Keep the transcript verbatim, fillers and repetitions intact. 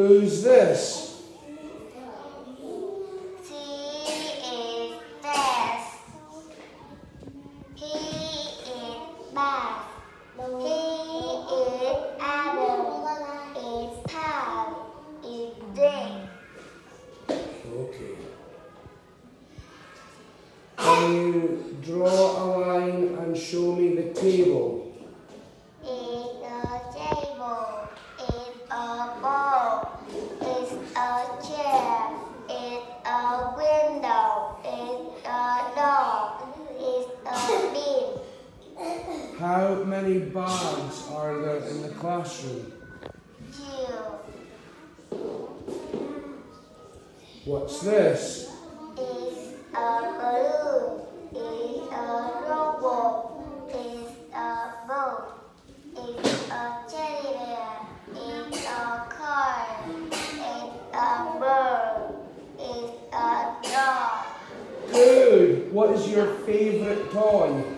Who's this? She is Beth. He is Bath. He is Adam. Is Tom. Is Jane. Okay. Can you draw a line and show me the table? Is a table. Is a ball. Is a chair. Is a window. Is a door. Is a bin. How many bags are there in the classroom? Two. What's this? Is a balloon. Is a robot. Is a boat. Is a teddy bear. Is a car. Is a bird. Is a dog. Good. What is your favorite toy?